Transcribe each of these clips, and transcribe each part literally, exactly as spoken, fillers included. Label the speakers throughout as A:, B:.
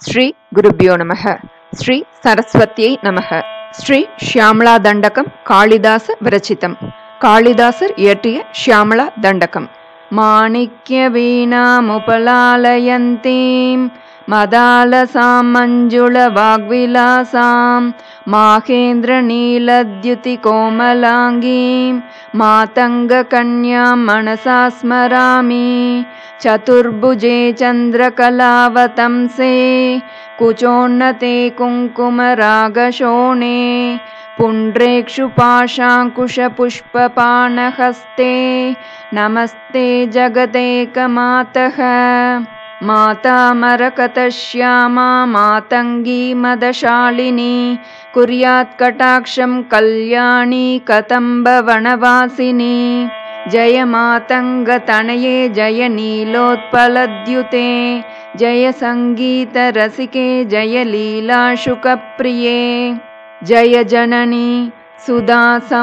A: श्री गुरुभ्यो नमः। श्री सरस्वत्यै नमः। श्री श्यामला दंडकम कालिदास विरचितम। कालिदासर इयற்றிய श्यामला दंडकम। माणिक्य वीणामुपलालयन्तीं मदालसां मंजुल वाग्विलासां माहेन्द्र नीलद्युति कोमलांगीं मातंगकन्यां मनसा स्मरामि। चतुर्भुजे चंद्रकलावतंसे कुचोन्नते कुङ्कुमरागशोणे पुण्ड्रेक्षुपाशाङ्कुशपुष्पपाणहस्ते नमस्ते जगदेकमातः। माता मरकतश्यामा मातंगी मदशालिनी कुर्यात् कटाक्षं कल्याणी कदम्बवनवासिनी। जय मातंगतनये जय नीलोत्पलद्युते जय संगीत रसिके जय लीलाशुकप्रिये। जय जननी सुधा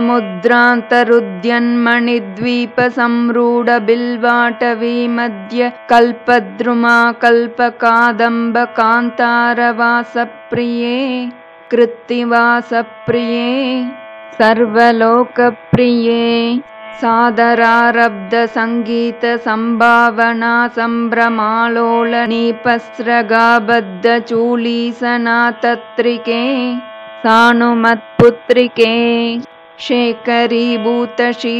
A: समुद्रान्तरुद्यन्मणिद्वीप संरूढ बिल्वाटवी मध्य कल्पद्रुमा कल्पकादम्ब कान्तारवासप्रिये कृत्तिवासप्रिये सर्वलोकप्रिये। सादरारब्ध संगीत संभावना संभ्रमालोल नीपस्रगाबद्ध चूलीसनातत्रिके सानुमत्पुत्रिके। शेखरीभूत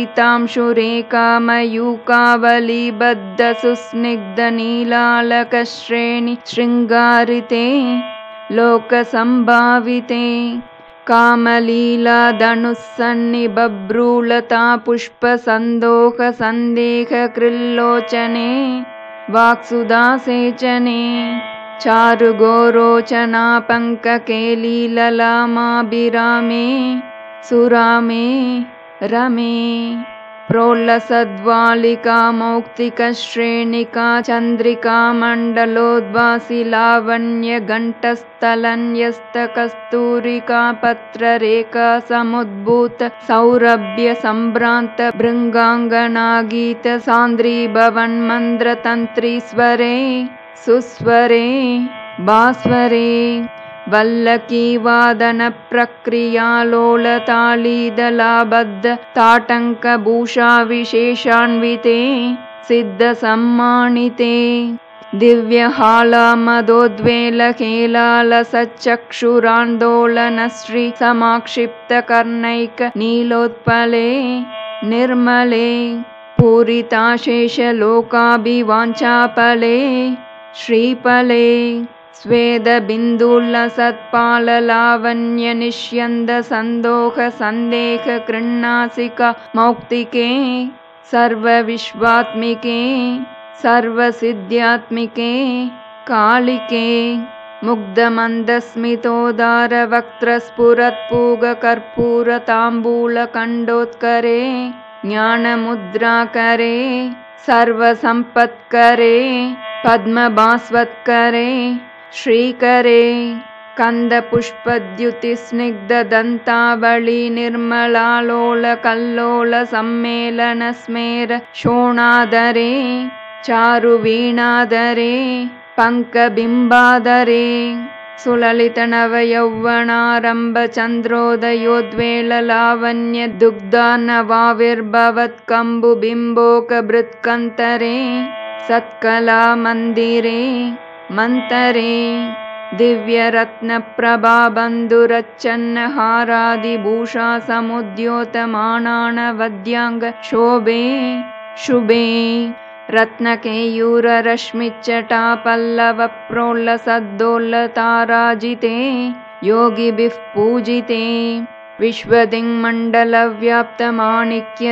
A: शीतांशुरेखामयूकावलीबद्ध सुस्निग्ध नीलालकश्रेणि शृङ्गारिते लोकसंभाविते। कामलीला धनुस्सन्निबभ्रूलता पुष्पसन्दोह सन्देह कृल्लोचने वाक्सुधासेचने। चारुगोरोचना पङ्ककेलीललामाभिरामे सुरामे रमे। प्रोल्लसद्वालिका मौक्तिकश्रेणिका चन्द्रिका मण्डलोद्भासि लावण्य घण्टस्थलन्यस्तकस्तूरिका पत्ररेखा समुद्भूत सौरभ्य सम्भ्रान्त भृङ्गाङ्गनागीत सान्द्री भवन्मन्द्रतन्त्रीस्वरे सुस्वरे भास्वरे। वल्लकी वादन प्रक्रियालोलतालीदलाबद्ध ताटङ्कभूषा विशेषान्विते सिद्धसम्मानिते। दिव्यहाला मदोद्वेलहेलालसच्चक्षुरान्दोलनश्री समाक्षिप्तकर्णैक नीलोत्पले निर्मले पूरिताशेषलोकाभिवाञ्छाफले श्रीफले। स्वेदबिन्दुलसत्पाललावण्य सन्दोह सन्देह कृन्नासिका मौक्तिके सर्वविश्वात्मिके सर्वसिद्ध्यात्मिके कालिके। मुग्धमन्दस्मितोदार वक्त्रस्फुरत्पूगकर्पूरताम्बूलकण्डोत्करे ज्ञानमुद्राकरे सर्वसम्पत्करे पद्मभास्वत्करे श्रीकरे। कंदपुष्पद्युतिस्निग्धदन्तावली निर्मलालोल कल्लोल सम्मेलन स्मेर शोणादरे चारुवीणादरे पङ्कबिम्बादरे। सुललितनवयौवनारम्भ चन्द्रोदयोद्वेललावण्य दुग्धान्नवाविर्भवत्कम्बुबिम्बोकभृत्कन्तरे सत्कला मन्दिरे मन्तरे। दिव्यरत्नप्रभा बन्धुरच्चन्नहारादिभूषा समुद्योतमानानवद्याङ्ग शोभे शुभे। रत्नकेयूररश्मिच्चटा पल्लवप्रोल्लसद्दोल्लताराजिते योगिभिः पूजिते। विश्वदिङ्मण्डलव्याप्तमाणिक्य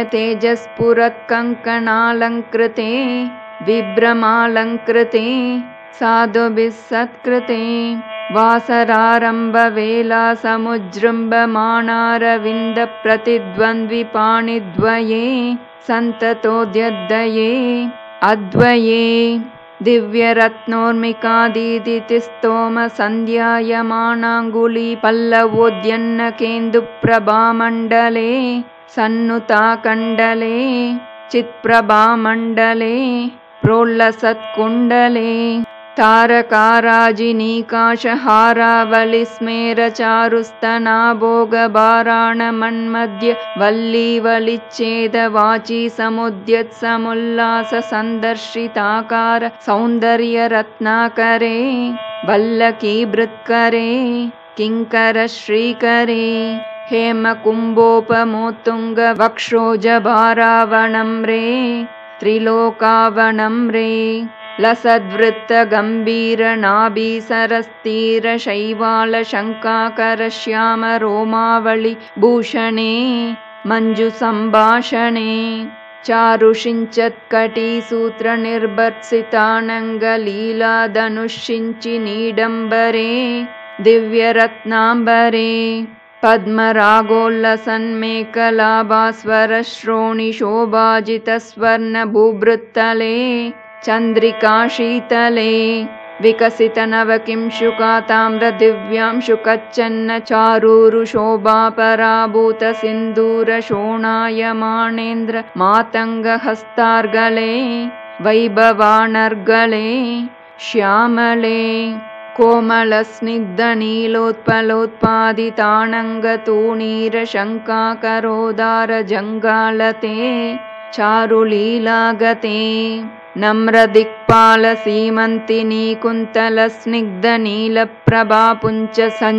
A: तेजस्फुरत्कङ्कणालङ्कृते विभ्रमालङ्कृते साधुभिः सत्कृते। वासरारम्भवेला समुजृम्भमाणारविन्द प्रतिद्वन्द्विपाणिद्वये सन्ततोद्यद्वये अद्वये। दिव्यरत्नोर्मिकादीदितिस्तोम सन्ध्यायमानाङ्गुली पल्लवोद्यन्नकेन्दुप्रभामण्डले सन्नुताकण्डले चित्प्रभामण्डले प्रोल्लसत्कुण्डले तारकाराजिनीकाशहारावलिस्मेरचारुस्तनाभोगबाराणमन्मध्य वल्लीवलिच्छेदवाची समुद्यत्समुल्लाससन्दर्शिताकार सौन्दर्यरत्नाकरे वल्लकीवृत्करे किङ्करश्रीकरे हेमकुम्भोपमोत्तुङ्गवक्षोजभारावणम्रे त्रिलोकावणम्रे लसद्वृत्तगम्भीरनाभीसरस्तीरशैवालशङ्काकरश्यामरोमावळि भूषणे मञ्जुसम्भाषणे चारुषिञ्चत्कटीसूत्रनिर्भर्त्सितानङ्गलीलाधनुषिञ्चिनीडम्बरे दिव्यरत्नाम्बरे पद्मरागोल्लसन्मेखलाभास्वरश्रोणिशोभाजितस्वर्णभूभृत्तले चन्द्रिकाशीतले विकसितनवकिंशुकाताम्रदिव्यांशुकच्छन्न चारूरुशोभापराभूतसिन्दूरशोणायमानेन्द्र मातङ्गहस्तार्गले वैभवानर्गले श्यामले कोमलस्निग्धनीलोत्पलोत्पादितानङ्गतूणीरशङ्काकरोदारजङ्गालते चारुलीलागते नम्रदिक्पालसीमन्तिनी कुन्तलस्निग्धनीलप्रभापुञ्च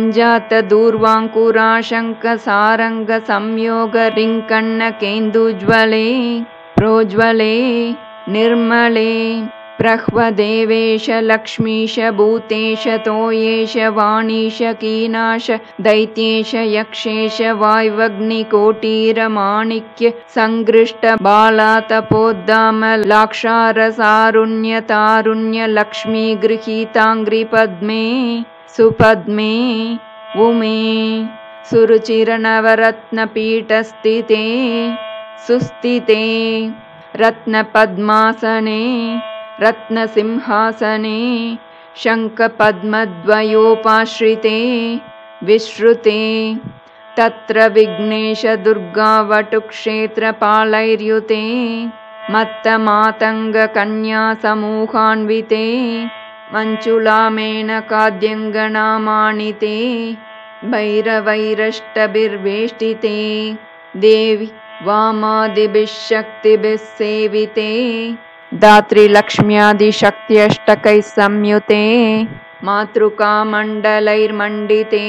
A: सञ्जातदूर्वाङ्कुराशङ्कसंयोगरिङ्कण्णकेन्दुज्वले प्रोज्वले निर्मले प्रह्वदेवेश लक्ष्मीश भूतेश तोयेश वाणीश कीनाश दैत्येश यक्षेश वाय्वग्निकोटीरमाणिक्य सङ्गृष्ट बालातपोद्दामलाक्षारसारुण्यतारुण्य लक्ष्मी गृहीताङ्घ्रिपद्मे सुपद्मे उमे सुरुचिरनवरत्नपीठस्थिते सुस्थिते रत्नपद्मासने रत्नसिंहासने शङ्खपद्मद्वयोपाश्रिते विश्रुते तत्र विघ्नेशदुर्गावटुक्षेत्रपालैर्युते मत्तमातङ्गकन्यासमूहान्विते मञ्चुलामेनकाद्यङ्गनामानिते भैरवैरष्टभिर्वेष्टिते देवि वामादिभिः शक्तिभिः सेविते दात्रिलक्ष्म्यादिशक्त्यष्टकैः संयुते मातृकामण्डलैर्मण्डिते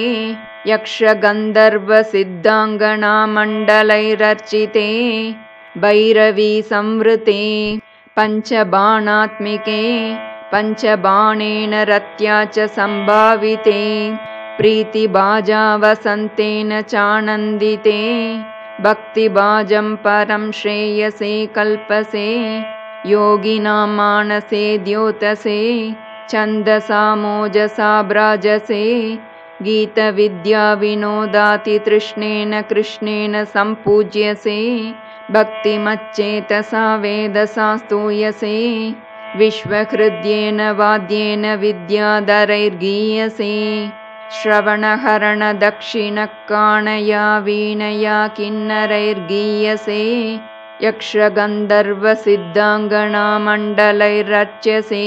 A: यक्षगन्धर्वसिद्धाङ्गनामण्डलैरर्चिते भैरवी संवृते पञ्चबाणात्मिके पञ्चबाणेन रत्या च सम्भाविते प्रीतिभाजावसन्तेन चानन्दिते भक्तिभाजं परं श्रेयसे कल्पसे योगिनां मानसे द्योतसे छन्दसा मोजसा भ्राजसे गीतविद्याविनोदातितृष्णेन कृष्णेन सम्पूज्यसे भक्तिमच्चेतसा वेदसा स्तूयसे विश्वहृद्येन वाद्येन विद्याधरैर्गीयसे श्रवणहरणदक्षिणकाणया वीणया किन्नरैर्गीयसे यक्षगन्धर्वसिद्धाङ्गनामण्डलैरर्च्यसे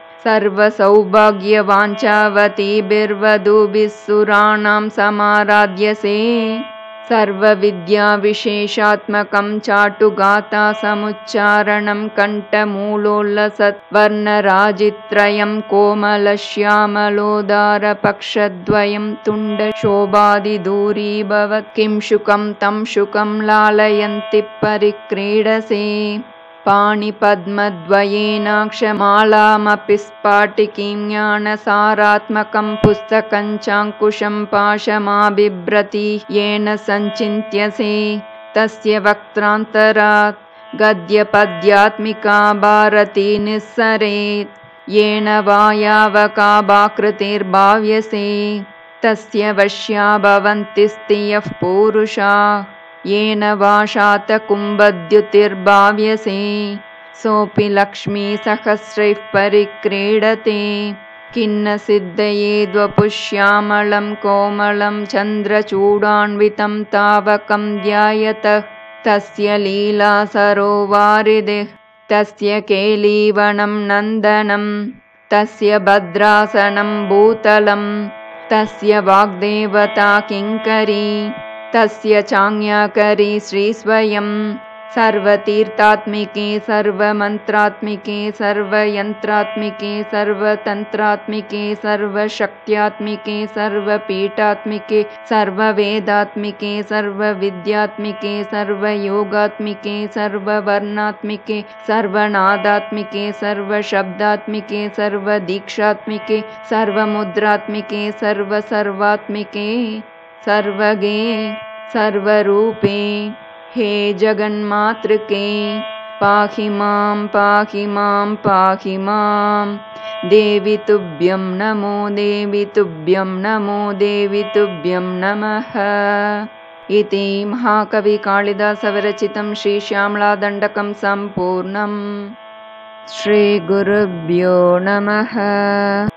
A: सर्वसौभाग्यवाञ्छावतीभिर्वधूभिः सुराणां समाराध्यसे सर्वविद्याविशेषात्मकं चाटुगाथा समुच्चारणं कण्ठमूलोल्लसत्वर्णराजित्रयं कोमलश्यामलोदारपक्षद्वयं तुण्डशोभादिदूरीभवत् किं शुकं तं शुकं लालयन्ति परिक्रीडसे पाणिपद्मद्वयेनाक्षमालामपि स्फाटिकीं ज्ञानसारात्मकं पुस्तकञ्चाङ्कुशं पाशमाबिभ्रति येन सञ्चिन्त्यसे तस्य वक्त्रान्तरात् गद्यपद्यात्मिका भारती निस्सरेत् येन वायावकाभाकृतिर्भाव्यसे तस्य वश्या भवन्ति स्त्रियः पूरुषा येन वा शातकुम्भद्युतिर्भाव्यसे सोऽपि लक्ष्मीसहस्रैः परिक्रीडते किन्न सिद्धये द्वपुश्यामलं कोमलं चन्द्रचूडान्वितं तावकं ध्यायतः तस्य लीलासरोवारिधिः तस्य केलीवनं नन्दनं तस्य भद्रासनं भूतलं तस्य वाग्देवता किङ्करी तस्य चाज्ञाकरी श्रीस्वयं सर्वतीर्थात्मिके सर्वमन्त्रात्मिके सर्वयन्त्रात्मिके सर्वतन्त्रात्मिके सर्वशक्त्यात्मिके सर्वपीठात्मिके सर्ववेदात्मिके सर्वविद्यात्मिके सर्वयोगात्मिके सर्ववर्णात्मिके सर्वनादात्मिके सर्वशब्दात्मिके सर्वदीक्षात्मिके सर्वमुद्रात्मिके सर्वसर्वात्मिके सर्वगे सर्वरूपे हे जगन्मातृके पाहि मां पाहि मां पाहि मां देवी तुभ्यं नमो देवी तुभ्यं नमो देवी तुभ्यं नमः इति महाकवि कालिदासविरचितं श्रीश्यामलादण्डकं सम्पूर्णम्। श्रीगुरुभ्यो नमः।